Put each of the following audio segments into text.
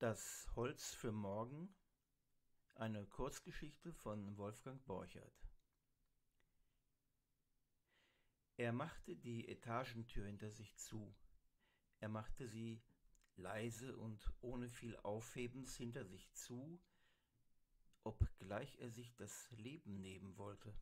Das Holz für morgen, eine Kurzgeschichte von Wolfgang Borchert. Er machte die Etagentür hinter sich zu. Er machte sie leise und ohne viel Aufhebens hinter sich zu, obgleich er sich das Leben nehmen wollte.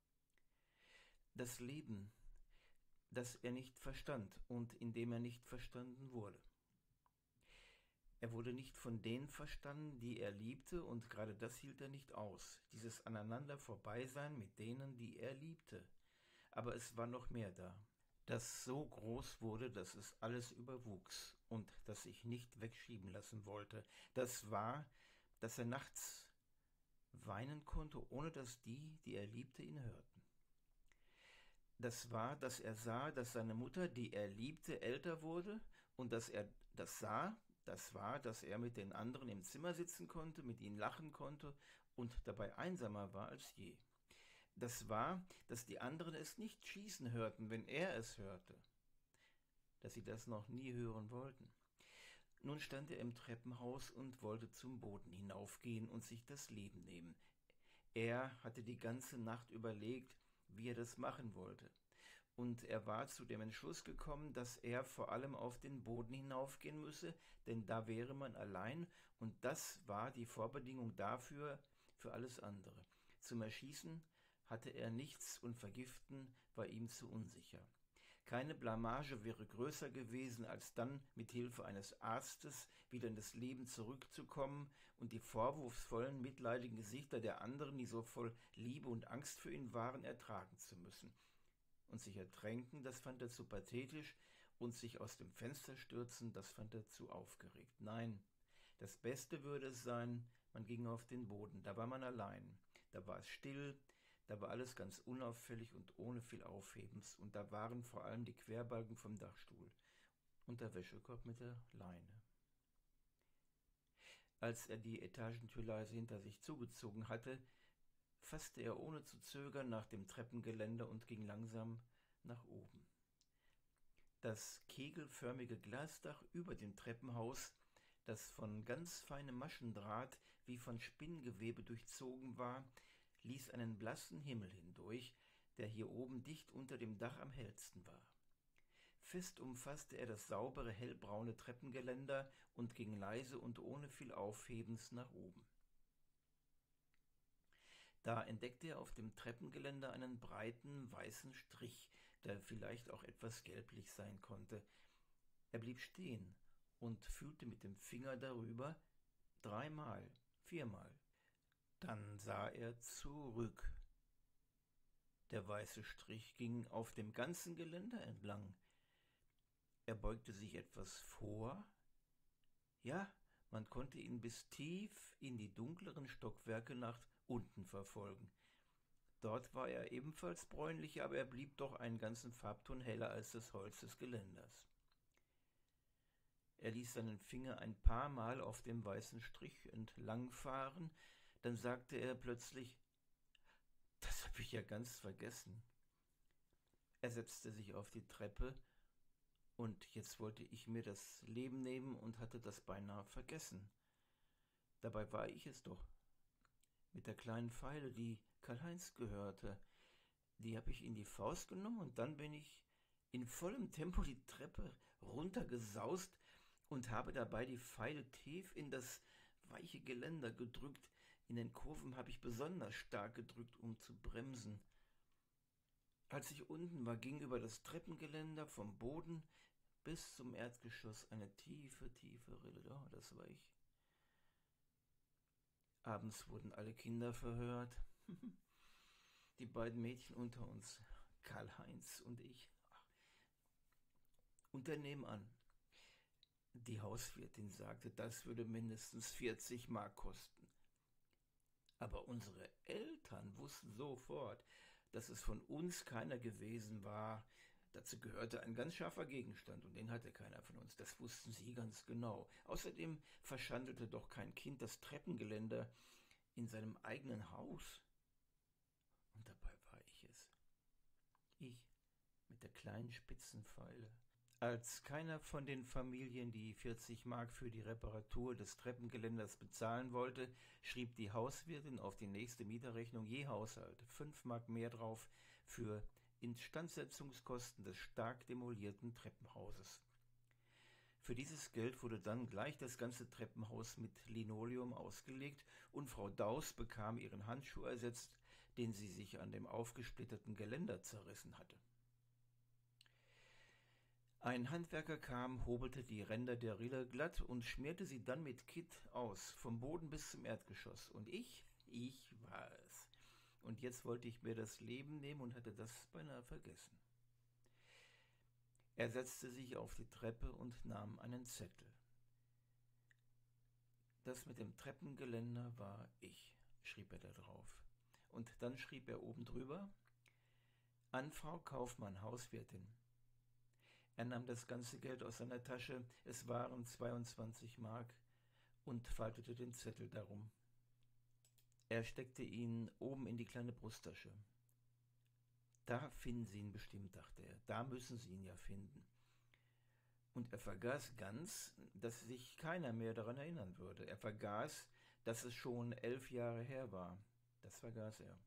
Das Leben, das er nicht verstand und in dem er nicht verstanden wurde. Er wurde nicht von denen verstanden, die er liebte, und gerade das hielt er nicht aus, dieses aneinander Vorbeisein mit denen, die er liebte. Aber es war noch mehr da, das so groß wurde, dass es alles überwuchs und das sich nicht wegschieben lassen wollte. Das war, dass er nachts weinen konnte, ohne dass die, die er liebte, ihn hörten. Das war, dass er sah, dass seine Mutter, die er liebte, älter wurde, und dass er das sah. Das war, dass er mit den anderen im Zimmer sitzen konnte, mit ihnen lachen konnte und dabei einsamer war als je. Das war, dass die anderen es nicht schießen hörten, wenn er es hörte, dass sie das noch nie hören wollten. Nun stand er im Treppenhaus und wollte zum Boden hinaufgehen und sich das Leben nehmen. Er hatte die ganze Nacht überlegt, wie er das machen wollte. Und er war zu dem Entschluss gekommen, dass er vor allem auf den Boden hinaufgehen müsse, denn da wäre man allein, und das war die Vorbedingung dafür, für alles andere. Zum Erschießen hatte er nichts und Vergiften war ihm zu unsicher. Keine Blamage wäre größer gewesen, als dann mit Hilfe eines Arztes wieder in das Leben zurückzukommen und die vorwurfsvollen, mitleidigen Gesichter der anderen, die so voll Liebe und Angst für ihn waren, ertragen zu müssen. Und sich ertränken, das fand er zu pathetisch, und sich aus dem Fenster stürzen, das fand er zu aufgeregt. Nein, das Beste würde es sein, man ging auf den Boden, da war man allein, da war es still, da war alles ganz unauffällig und ohne viel Aufhebens, und da waren vor allem die Querbalken vom Dachstuhl und der Wäschekorb mit der Leine. Als er die Etagentür leise hinter sich zugezogen hatte, fasste er ohne zu zögern nach dem Treppengeländer und ging langsam nach oben. Das kegelförmige Glasdach über dem Treppenhaus, das von ganz feinem Maschendraht wie von Spinngewebe durchzogen war, ließ einen blassen Himmel hindurch, der hier oben dicht unter dem Dach am hellsten war. Fest umfasste er das saubere, hellbraune Treppengeländer und ging leise und ohne viel Aufhebens nach oben. Da entdeckte er auf dem Treppengeländer einen breiten, weißen Strich, der vielleicht auch etwas gelblich sein konnte. Er blieb stehen und fühlte mit dem Finger darüber 3-mal, 4-mal. Dann sah er zurück. Der weiße Strich ging auf dem ganzen Geländer entlang. Er beugte sich etwas vor. Ja, man konnte ihn bis tief in die dunkleren Stockwerke nach unten verfolgen. Dort war er ebenfalls bräunlich, aber er blieb doch einen ganzen Farbton heller als das Holz des Geländers. Er ließ seinen Finger ein paar Mal auf dem weißen Strich entlangfahren, dann sagte er plötzlich: »Das habe ich ja ganz vergessen.« Er setzte sich auf die Treppe, und jetzt wollte ich mir das Leben nehmen und hatte das beinahe vergessen. Dabei war ich es doch. Mit der kleinen Feile, die Karl-Heinz gehörte, die habe ich in die Faust genommen, und dann bin ich in vollem Tempo die Treppe runtergesaust und habe dabei die Feile tief in das weiche Geländer gedrückt. In den Kurven habe ich besonders stark gedrückt, um zu bremsen. Als ich unten war, ging über das Treppengeländer vom Boden bis zum Erdgeschoss eine tiefe, tiefe Rille. Oh, das war ich. Abends wurden alle Kinder verhört. Die beiden Mädchen unter uns, Karl-Heinz und ich. Und der nebenan. Die Hauswirtin sagte, das würde mindestens 40 Mark kosten. Aber unsere Eltern wussten sofort, dass es von uns keiner gewesen war. Dazu gehörte ein ganz scharfer Gegenstand, und den hatte keiner von uns. Das wussten sie ganz genau. Außerdem verschandelte doch kein Kind das Treppengeländer in seinem eigenen Haus. Und dabei war ich es. Ich mit der kleinen spitzen Feile. Als keiner von den Familien die 40 Mark für die Reparatur des Treppengeländers bezahlen wollte, schrieb die Hauswirtin auf die nächste Mieterrechnung je Haushalt 5 Mark mehr drauf für Instandsetzungskosten des stark demolierten Treppenhauses. Für dieses Geld wurde dann gleich das ganze Treppenhaus mit Linoleum ausgelegt und Frau Daus bekam ihren Handschuh ersetzt, den sie sich an dem aufgesplitterten Geländer zerrissen hatte. Ein Handwerker kam, hobelte die Ränder der Rille glatt und schmierte sie dann mit Kitt aus, vom Boden bis zum Erdgeschoss. Und ich war es. Und jetzt wollte ich mir das Leben nehmen und hatte das beinahe vergessen. Er setzte sich auf die Treppe und nahm einen Zettel. Das mit dem Treppengeländer war ich, schrieb er da drauf. Und dann schrieb er oben drüber: An Frau Kaufmann, Hauswirtin. Er nahm das ganze Geld aus seiner Tasche, es waren 22 Mark, und faltete den Zettel darum. Er steckte ihn oben in die kleine Brusttasche. Da finden Sie ihn bestimmt, dachte er, da müssen Sie ihn ja finden. Und er vergaß ganz, dass sich keiner mehr daran erinnern würde. Er vergaß, dass es schon 11 Jahre her war. Das vergaß er.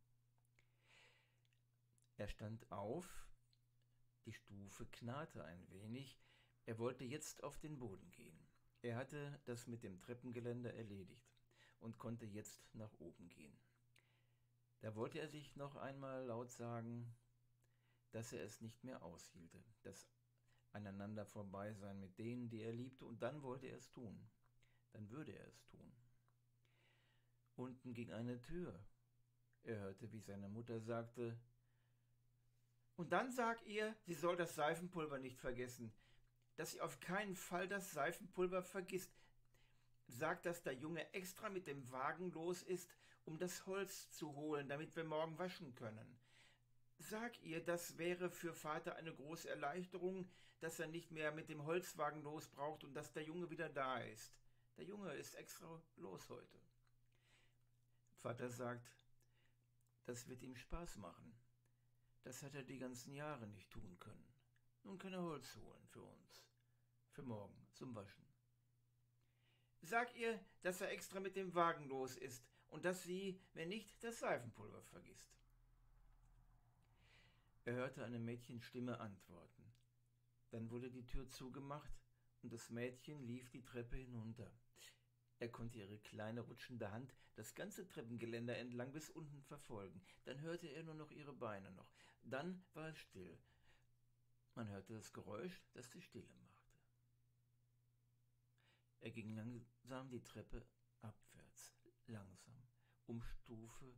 Er stand auf. Die Stufe knarrte ein wenig. Er wollte jetzt auf den Boden gehen. Er hatte das mit dem Treppengeländer erledigt und konnte jetzt nach oben gehen. Da wollte er sich noch einmal laut sagen, dass er es nicht mehr aushielte, das aneinander Vorbeisein mit denen, die er liebte, und dann wollte er es tun. Dann würde er es tun. Unten ging eine Tür. Er hörte, wie seine Mutter sagte: Und dann sag ihr, sie soll das Seifenpulver nicht vergessen. Dass sie auf keinen Fall das Seifenpulver vergisst. Sag, dass der Junge extra mit dem Wagen los ist, um das Holz zu holen, damit wir morgen waschen können. Sag ihr, das wäre für Vater eine große Erleichterung, dass er nicht mehr mit dem Holzwagen los braucht und dass der Junge wieder da ist. Der Junge ist extra los heute. Vater sagt, das wird ihm Spaß machen. Das hat er die ganzen Jahre nicht tun können. Nun kann er Holz holen für uns. Für morgen, zum Waschen. Sag ihr, dass er extra mit dem Wagen los ist und dass sie, wenn nicht, das Seifenpulver vergisst. Er hörte eine Mädchenstimme antworten. Dann wurde die Tür zugemacht und das Mädchen lief die Treppe hinunter. Er konnte ihre kleine rutschende Hand das ganze Treppengeländer entlang bis unten verfolgen. Dann hörte er nur noch ihre Beine noch. Dann war es still. Man hörte das Geräusch, das die Stille machte. Er ging langsam die Treppe abwärts, langsam, um Stufe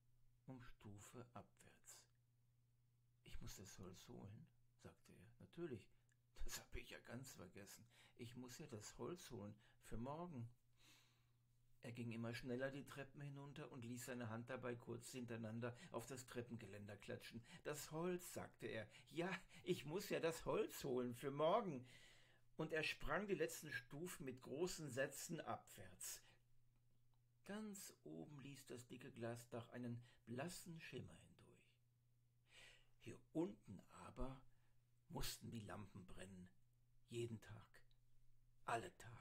abwärts. Ich muss das Holz holen, sagte er. Natürlich, das habe ich ja ganz vergessen. Ich muss ja das Holz holen für morgen. Er ging immer schneller die Treppen hinunter und ließ seine Hand dabei kurz hintereinander auf das Treppengeländer klatschen. Das Holz, sagte er. Ja, ich muss ja das Holz holen für morgen. Und er sprang die letzten Stufen mit großen Sätzen abwärts. Ganz oben ließ das dicke Glasdach einen blassen Schimmer hindurch. Hier unten aber mussten die Lampen brennen. Jeden Tag. Alle Tage.